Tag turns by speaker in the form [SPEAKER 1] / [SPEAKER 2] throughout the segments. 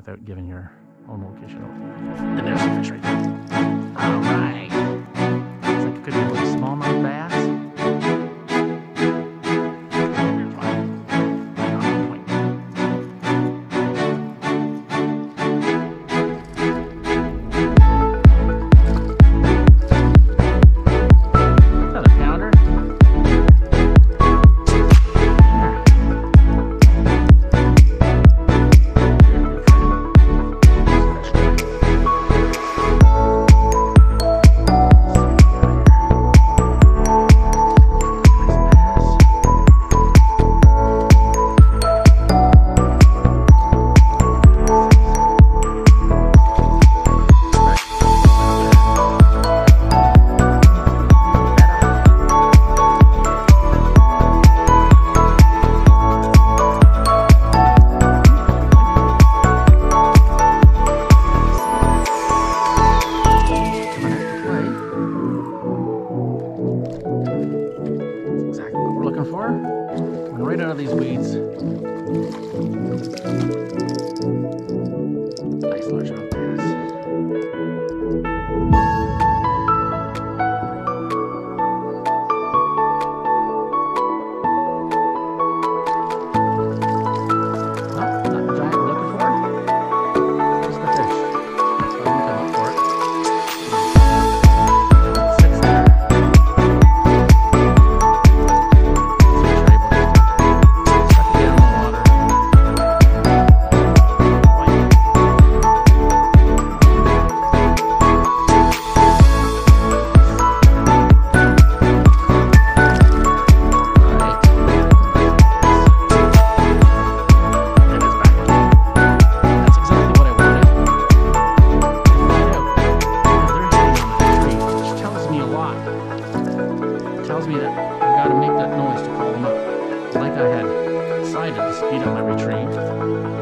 [SPEAKER 1] without giving your own location away. And there's some fish right there. All right. Looks like it could be a little smallmouth bass. Here's one. Right on the point. Another pounder. Coming right out of these weeds. Nice largemouth bass. Not the giant we're looking for. Just the fish. So I'm gonna come up for it. Tells me that I've got to make that noise to call them up, like I had decided to speed up my retrieve.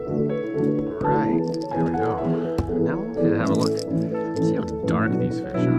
[SPEAKER 1] There we go. Now we'll have a look. See how dark these fish are.